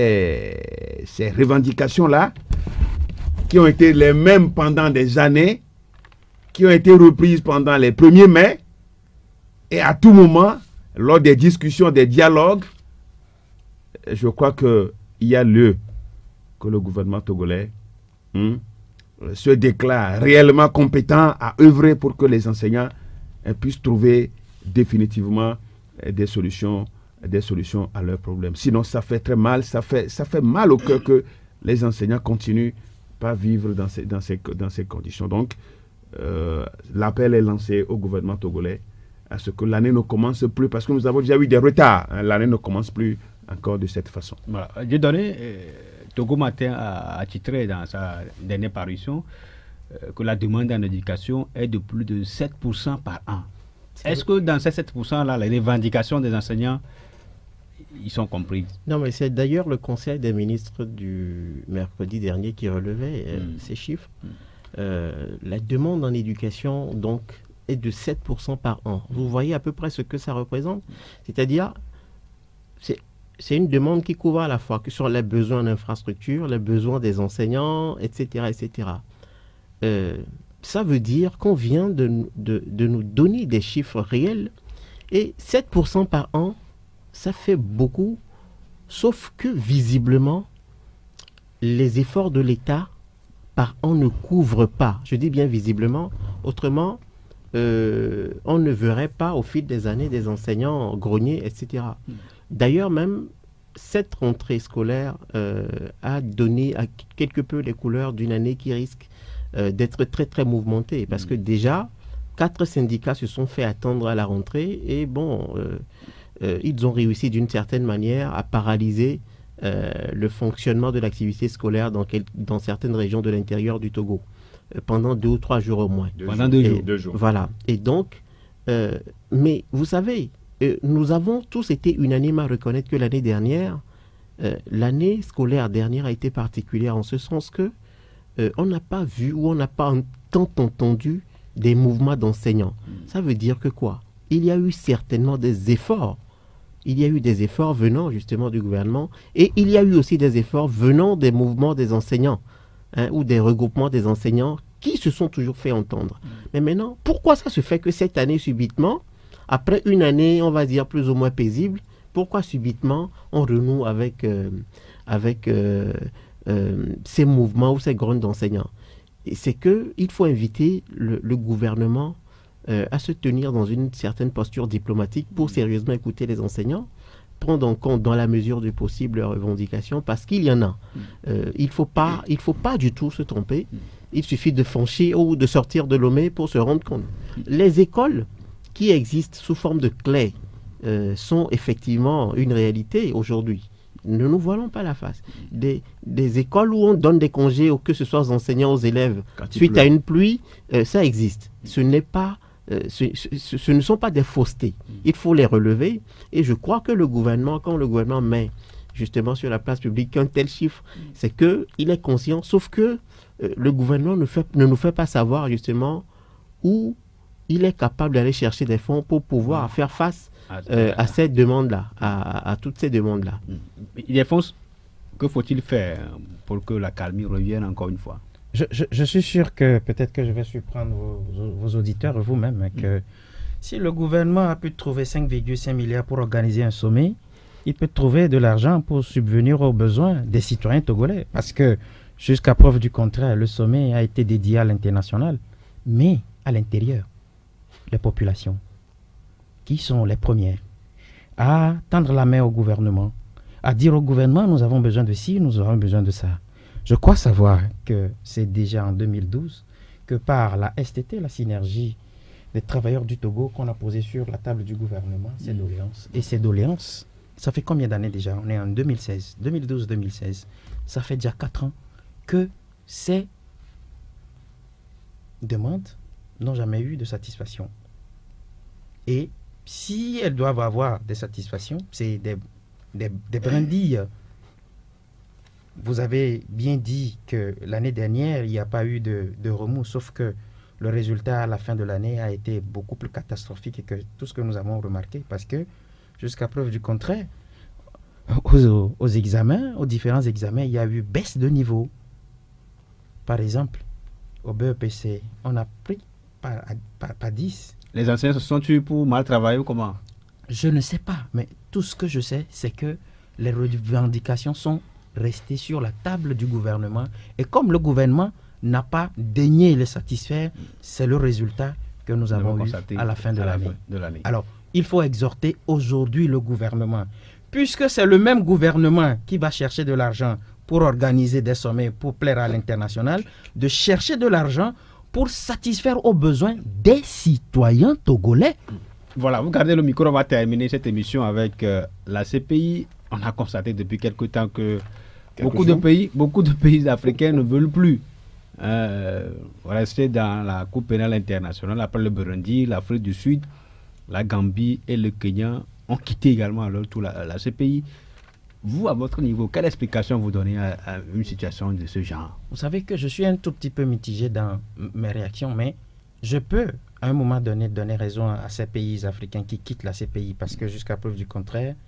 ces revendications-là, qui ont été les mêmes pendant des années, qui ont été reprises pendant les 1er mai, et à tout moment, lors des discussions, des dialogues, je crois qu'il y a lieu que le gouvernement togolais se déclare réellement compétent à œuvrer pour que les enseignants puissent trouver définitivement des solutions à leurs problèmes. Sinon, ça fait très mal, ça fait mal au cœur que les enseignants continuent pas à vivre dans ces conditions. Donc, l'appel est lancé au gouvernement togolais à ce que l'année ne commence plus, parce que nous avons déjà eu des retards. L'année ne commence plus encore de cette façon. Voilà. J'ai donné, Togo Matin a titré dans sa dernière parution que la demande en éducation est de plus de 7% par an. Est-ce que dans ces 7%-là, les revendications des enseignants, ils sont comprises? Non, mais c'est d'ailleurs le Conseil des ministres du mercredi dernier qui relevait ces chiffres. La demande en éducation, donc, est de 7% par an. Vous voyez à peu près ce que ça représente? C'est-à-dire, c'est une demande qui couvre à la fois que sur les besoins d'infrastructure, les besoins des enseignants, etc., etc. Ça veut dire qu'on vient de nous donner des chiffres réels, et 7% par an, ça fait beaucoup, sauf que visiblement, les efforts de l'État par an ne couvrent pas. Je dis bien visiblement, autrement, on ne verrait pas au fil des années des enseignants grogner, etc. D'ailleurs, même cette rentrée scolaire a donné quelque peu les couleurs d'une année qui risque d'être très très mouvementée, parce que déjà 4 syndicats se sont fait attendre à la rentrée, et bon, ils ont réussi d'une certaine manière à paralyser le fonctionnement de l'activité scolaire dans certaines régions de l'intérieur du Togo pendant 2 ou 3 jours au moins. Pendant 2 jours. Voilà. Et donc, mais vous savez, nous avons tous été unanimes à reconnaître que l'année dernière, l'année scolaire dernière a été particulière en ce sens que on n'a pas vu ou on n'a pas tant entendu des mouvements d'enseignants. Ça veut dire que quoi? Il y a eu certainement des efforts. Il y a eu des efforts venant justement du gouvernement, et il y a eu aussi des efforts venant des mouvements des enseignants, ou des regroupements des enseignants qui se sont toujours fait entendre. Mais maintenant, pourquoi ça se fait que cette année subitement, après une année, on va dire plus ou moins paisible, pourquoi subitement on renoue avec ces mouvements ou ces groupes d'enseignants? C'est qu'il faut inviter le gouvernement à se tenir dans une certaine posture diplomatique pour sérieusement écouter les enseignants, prendre en compte dans la mesure du possible leurs revendications, parce qu'il y en a. Il faut pas du tout se tromper. Il suffit de franchir ou de sortir de Lomé pour se rendre compte. Les écoles qui existent sous forme de clés sont effectivement une réalité aujourd'hui. Ne nous voilons pas la face. Des écoles où on donne des congés, que ce soit aux enseignants, aux élèves, suite à une pluie, ça existe. Ce n'est pas, ce ne sont pas des faussetés. Il faut les relever. Et je crois que le gouvernement, quand le gouvernement met justement sur la place publique un tel chiffre, c'est qu'il est conscient, sauf que le gouvernement ne nous fait pas savoir justement où il est capable d'aller chercher des fonds pour pouvoir faire face à cette demande-là, à toutes ces demandes-là. Il fonds, que faut-il faire pour que la calmie revienne encore une fois? Je suis sûr que peut-être que je vais surprendre vos auditeurs, vous-même, que Si le gouvernement a pu trouver 5,5 milliards pour organiser un sommet, il peut trouver de l'argent pour subvenir aux besoins des citoyens togolais. Parce que, jusqu'à preuve du contraire, le sommet a été dédié à l'international. Mais à l'intérieur, les populations, qui sont les premières, à tendre la main au gouvernement, à dire au gouvernement, nous avons besoin de ci, nous avons besoin de ça. Je crois savoir que c'est déjà en 2012 que par la STT, la synergie des travailleurs du Togo, qu'on a posé sur la table du gouvernement, ces doléances. Et ces doléances, ça fait combien d'années déjà? On est en 2016, 2012-2016. Ça fait déjà 4 ans que ces demandes n'ont jamais eu de satisfaction. Et si elles doivent avoir des satisfactions, c'est des brindilles. Vous avez bien dit que l'année dernière, il n'y a pas eu de remous, sauf que le résultat à la fin de l'année a été beaucoup plus catastrophique que tout ce que nous avons remarqué, parce que, jusqu'à preuve du contraire, aux examens, aux différents examens, il y a eu baisse de niveau. Par exemple, au BEPC, on a pris pas 10. Les enseignants se sont tués pour mal travailler ou comment? Je ne sais pas, mais tout ce que je sais, c'est que les revendications sont restées sur la table du gouvernement. Et comme le gouvernement n'a pas daigné les satisfaire, c'est le résultat que nous avons eu à la fin de l'année. Alors, il faut exhorter aujourd'hui le gouvernement, puisque c'est le même gouvernement qui va chercher de l'argent pour organiser des sommets, pour plaire à l'international, de chercher de l'argent pour satisfaire aux besoins des citoyens togolais. Voilà, vous gardez le micro, on va terminer cette émission avec la CPI. On a constaté depuis quelque temps que beaucoup de pays africains ne veulent plus rester dans la Cour pénale internationale. Après le Burundi, l'Afrique du Sud, la Gambie et le Kenya ont quitté également alors la CPI. Vous, à votre niveau, quelle explication vous donnez à une situation de ce genre? Vous savez que je suis un tout petit peu mitigé dans mes réactions, mais je peux, à un moment donné, donner raison à ces pays africains qui quittent la CPI, parce que jusqu'à preuve du contraire,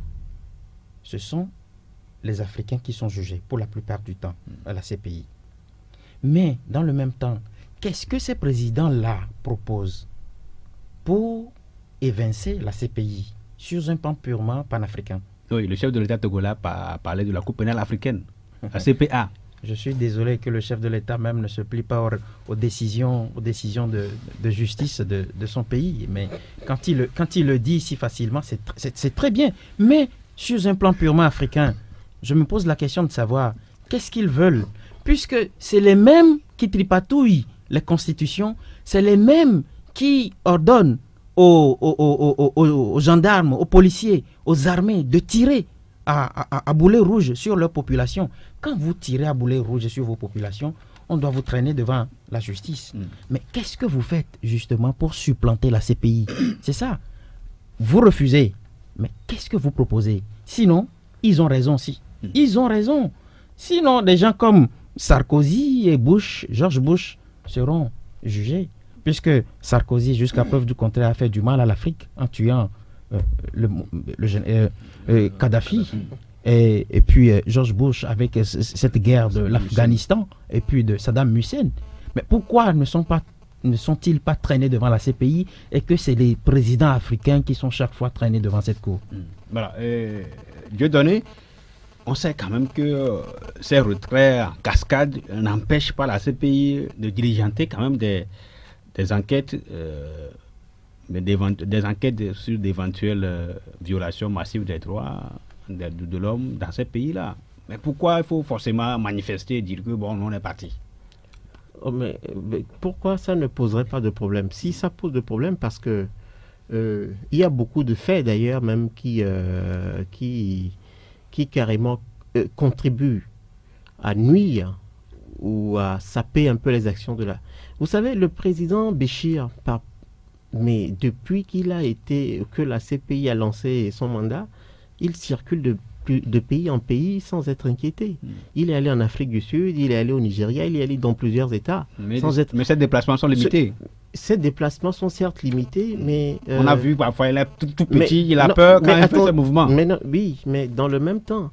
ce sont les Africains qui sont jugés, pour la plupart du temps, à la CPI. Mais, dans le même temps, qu'est-ce que ces présidents-là proposent pour évincer la CPI sur un plan purement panafricain? Oui, le chef de l'État togolais a parlé de la Cour pénale africaine, la CPA. Je suis désolé que le chef de l'État même ne se plie pas aux décisions de justice de son pays. Mais quand il le dit si facilement, c'est très bien. Mais sur un plan purement africain, je me pose la question de savoir qu'est-ce qu'ils veulent. Puisque c'est les mêmes qui tripatouillent les constitutions, c'est les mêmes qui ordonnent aux gendarmes, aux policiers, aux armées de tirer à boulet rouge sur leur population. Quand vous tirez à boulet rouge sur vos populations, on doit vous traîner devant la justice. Mais qu'est-ce que vous faites justement pour supplanter la CPI? C'est ça. Vous refusez. Mais qu'est-ce que vous proposez? Sinon, ils ont raison aussi. Ils ont raison. Sinon, des gens comme Sarkozy et Bush, George Bush, seront jugés. Puisque Sarkozy, jusqu'à preuve du contraire, a fait du mal à l'Afrique en tuant Kadhafi. Et puis George Bush avec cette guerre de l'Afghanistan et puis de Saddam Hussein. Mais pourquoi ne sont-ils pas traînés devant la CPI et que c'est les présidents africains qui sont chaque fois traînés devant cette cour? Voilà. Dieudonné, on sait quand même que ces retraits en cascade n'empêchent pas la CPI de diligenter quand même des enquêtes, des enquêtes sur d'éventuelles violations massives des droits de l'homme dans ces pays-là. Mais pourquoi il faut forcément manifester et dire que bon, on est parti? Mais pourquoi ça ne poserait pas de problème? Si ça pose de problème, parce que il y a beaucoup de faits d'ailleurs même qui carrément contribuent à nuire ou à saper un peu les actions de la... Vous savez, le président Béchir, mais depuis que la CPI a lancé son mandat, il circule de pays en pays sans être inquiété. Il est allé en Afrique du Sud, il est allé au Nigeria, il est allé dans plusieurs États. Mais ces déplacements sont limités. Ces déplacements sont certes limités, mais... on a vu parfois, il est tout petit, il a peur quand il fait ses mouvements. Oui, mais dans le même temps,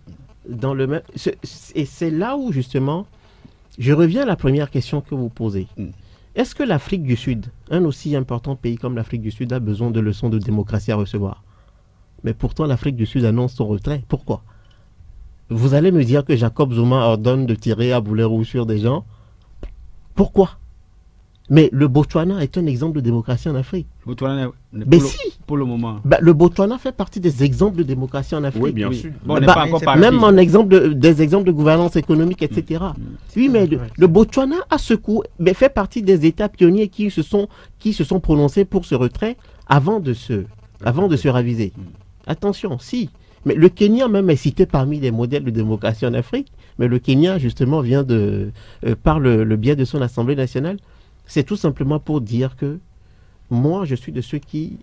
et c'est là où justement, je reviens à la première question que vous posez. Est-ce que l'Afrique du Sud, un aussi important pays comme l'Afrique du Sud, a besoin de leçons de démocratie à recevoir? Mais pourtant, l'Afrique du Sud annonce son retrait. Pourquoi? Vous allez me dire que Jacob Zuma ordonne de tirer à boulet rouge sur des gens? Pourquoi? Mais le Botswana est un exemple de démocratie en Afrique. Botswana, Mais si! Pour le moment. Le Botswana fait partie des exemples de démocratie en Afrique. Oui, bien sûr. Bon, on n'est pas encore parti. Même en exemple des exemples de gouvernance économique, etc. Oui, mais le Botswana, à ce coup, fait partie des États pionniers qui se sont prononcés pour ce retrait avant de se raviser. Attention, si. Mais le Kenya même est cité parmi les modèles de démocratie en Afrique. Mais le Kenya, justement, vient par le biais de son Assemblée nationale. C'est tout simplement pour dire que moi, je suis de ceux qui...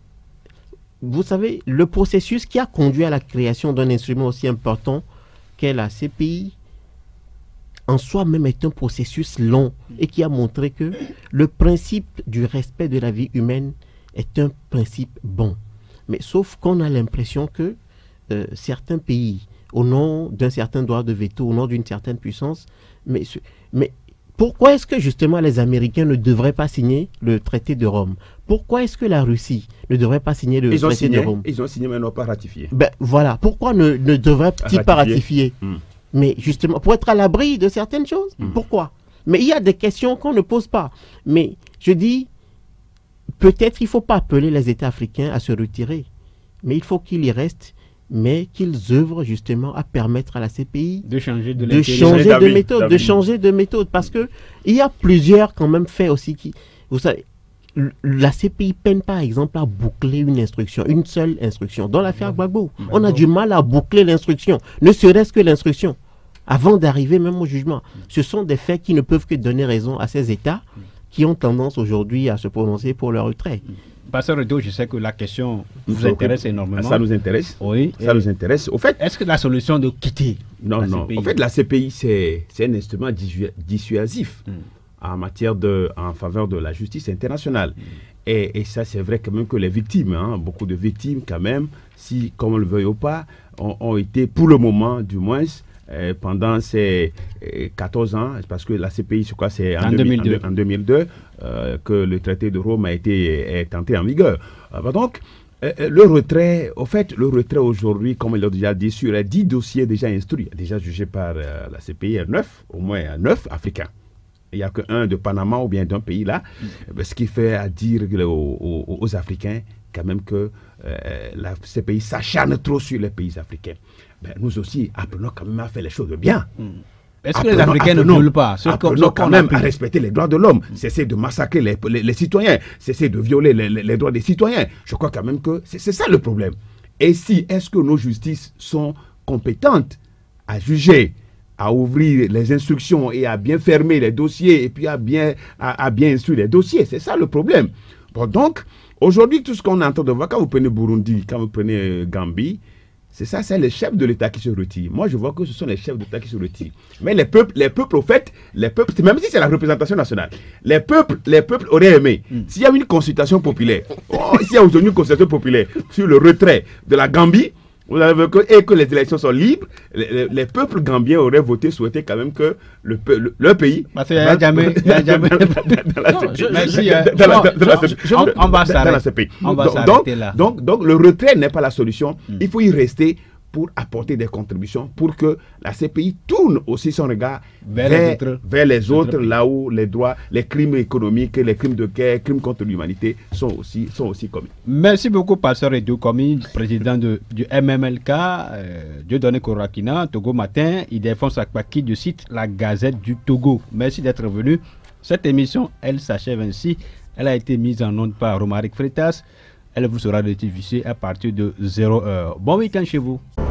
Vous savez, le processus qui a conduit à la création d'un instrument aussi important qu'est la CPI, en soi-même est un processus long et qui a montré que le principe du respect de la vie humaine est un principe bon. Mais sauf qu'on a l'impression que certains pays, au nom d'un certain droit de veto, au nom d'une certaine puissance, mais pourquoi est-ce que justement les Américains ne devraient pas signer le traité de Rome? Pourquoi est-ce que la Russie ne devrait pas signer le traité de Rome? Ils ont signé mais n'ont pas ratifié. Voilà, pourquoi ne devraient-ils pas ratifier? Mais justement, pour être à l'abri de certaines choses. Pourquoi? Mais il y a des questions qu'on ne pose pas. Mais je dis, peut-être il ne faut pas appeler les États africains à se retirer, mais il faut qu'ils y restent, mais qu'ils œuvrent justement à permettre à la CPI de changer de méthode, parce que il y a plusieurs quand même faits aussi qui, vous savez, la CPI peine par exemple à boucler une seule instruction. Dans l'affaire Gbagbo, on a du mal à boucler l'instruction, ne serait-ce que l'instruction, avant d'arriver même au jugement. Ce sont des faits qui ne peuvent que donner raison à ces États qui ont tendance aujourd'hui à se prononcer pour leur retrait. Pasteur Redo, je sais que la question vous intéresse énormément. Ça nous intéresse. Oui. Ça nous intéresse. Au fait, est-ce que la solution de quitter la CPI? En fait, la CPI, c'est un instrument dissuasif en faveur de la justice internationale. Et ça, c'est vrai quand même que les victimes, beaucoup de victimes quand même, si, comme on le veuille ou pas, ont été, pour le moment du moins, pendant ces 14 ans, parce que la CPI, je crois, c'est en 2002 que le traité de Rome est entré en vigueur. Donc, le retrait aujourd'hui, comme il l'a déjà dit, sur les 10 dossiers déjà instruits, déjà jugés par la CPI, au moins 9 africains. Il n'y a qu'un de Panama ou bien d'un pays là, ce qui fait à dire aux Africains quand même que la CPI s'acharne trop sur les pays africains. Nous aussi, apprenons quand même à faire les choses bien. Est-ce que les Africains ne veulent pas? Apprenons quand même à respecter les droits de l'homme. Cesser de massacrer les citoyens. Cesser de violer les droits des citoyens. Je crois quand même que c'est ça le problème. Et est-ce que nos justices sont compétentes à juger, à ouvrir les instructions et à bien fermer les dossiers et puis à bien instruire les dossiers? C'est ça le problème. Bon, donc, aujourd'hui, tout ce qu'on entend de voir, quand vous prenez Burundi, quand vous prenez Gambie, c'est ça, c'est les chefs de l'État qui se retirent. Moi, je vois que ce sont les chefs d'État qui se retirent. Mais les peuples, au fait, même si c'est la représentation nationale, les peuples auraient aimé. S'il y a une consultation populaire, s'il y a aujourd'hui une consultation populaire sur le retrait de la Gambie, et que les élections sont libres, les peuples gambiens auraient souhaité quand même que leur pays... Parce qu'il n'y a jamais... On va s'arrêter là. Donc le retrait n'est pas la solution. Il faut y rester pour apporter des contributions, pour que la CPI tourne aussi son regard vers les autres, là où les droits, les crimes économiques, les crimes de guerre, les crimes contre l'humanité sont aussi commis. Merci beaucoup, Pasteur Edou Komi, président du MMLK, Dieudonné Korakina, Togo Matin, Ildefonse Akpaki du site La Gazette du Togo. Merci d'être venu. Cette émission, elle s'achève ainsi. Elle a été mise en onde par Romaric Freitas. Elle vous sera rediffusée à partir de 0h. Bon week-end chez vous.